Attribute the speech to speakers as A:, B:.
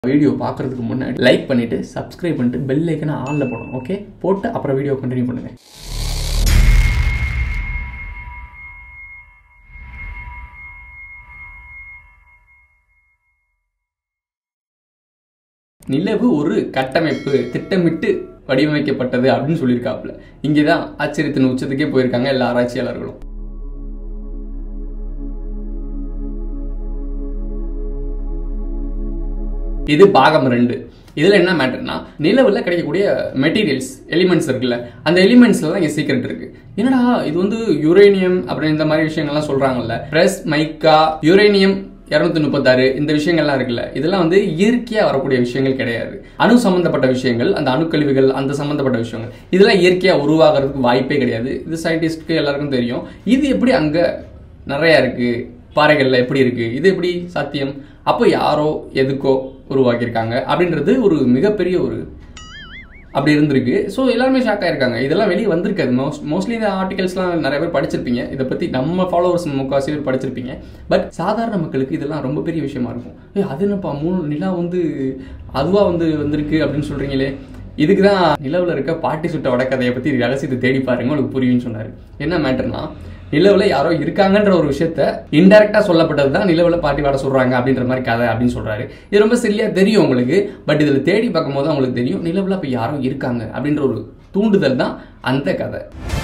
A: Video பார்க்குறதுக்கு முன்னாடி like பண்ணிவிட்டு சப்ஸ்கிரைப் பண்ணிட்டு பெல் ஐக்கனை ஆனில் போடணும். ஓகே, போட்டு அப்புறம் வீடியோ கண்டினியூ பண்ணுங்கள். நிலவு ஒரு கட்டமைப்பு திட்டமிட்டு வடிவமைக்கப்பட்டது அப்படின்னு சொல்லியிருக்காப்புல. இங்கே தான் ஆச்சரியத்தின் உச்சத்துக்கே போயிருக்காங்க எல்லா ஆராய்ச்சியாளர்களும். இது பாகம் 2. இதில் என்ன மேட்டர்னா, நிலவில் கிடைக்கக்கூடிய மெட்டீரியல்ஸ் எலிமெண்ட்ஸ் இருக்குல்ல, அந்த எலிமெண்ட்ஸ்ல தான் இங்கே சீக்ரெட் இருக்கு. என்னடா இது வந்து யுரேனியம் அப்படின்னு இந்த மாதிரி விஷயங்கள்லாம் சொல்றாங்கல்ல, பிரஸ் மைக்கா யுரேனியம் 236 இந்த விஷயங்கள்லாம் இருக்குல்ல, இதெல்லாம் வந்து இயற்கையாக வரக்கூடிய விஷயங்கள் கிடையாது. அணு சம்பந்தப்பட்ட விஷயங்கள், அந்த அணுக்கழிவுகள் அந்த சம்பந்தப்பட்ட விஷயங்கள் இதெல்லாம் இயற்கையாக உருவாகிறதுக்கு வாய்ப்பே கிடையாது. இது சயின்டிஸ்ட்க்கு எல்லாருக்கும் தெரியும். இது எப்படி அங்கே நிறையா இருக்கு, பாறைகள்ல எப்படி இருக்கு, இது எப்படி சாத்தியம்? அப்போ யாரோ எதுக்கோ உருவாக்கியிருக்காங்க அப்படின்றது ஒரு மிகப்பெரிய ஒரு அப்படி இருந்திருக்கு. ஸோ எல்லாருமே ஷாக் ஆயிருக்காங்க. இதெல்லாம் வெளியே வந்திருக்காது. மோஸ்ட்லி இந்த ஆர்டிகல்ஸ்லாம் நிறைய பேர் படிச்சிருப்பீங்க. இதை பற்றி நம்ம ஃபாலோவர்ஸ் முக்கால்வாசி பேர் படிச்சிருப்பீங்க. பட் சாதாரண மக்களுக்கு இதெல்லாம் ரொம்ப பெரிய விஷயமா இருக்கும். அது என்னப்பா 3 நிலா வந்து அதுவாக வந்திருக்கு அப்படின்னு சொல்றீங்களே. இதுக்கு தான் நிலவில் இருக்க பாட்டி சுட்ட வடக்கதையை பற்றி ரகசியத்தை தேடி பாருங்க, உங்களுக்கு புரியும்னு சொன்னார். என்ன மேட்டர்னா, நிலவில் யாரோ இருக்காங்கன்ற ஒரு விஷயத்த இன்டெரக்டா சொல்லப்பட்டது தான் நிலவில் பாட்டி வாட சொல்றாங்க அப்படின்ற மாதிரி கதை அப்படின்னு சொல்றாரு. இது ரொம்ப சில்லியா தெரியும் உங்களுக்கு. பட் இதில் தேடி பார்க்கும் போது உங்களுக்கு தெரியும் நிலவில் இப்போ யாரோ இருக்காங்க அப்படின்ற ஒரு தூண்டுதல் தான் அந்த கதை.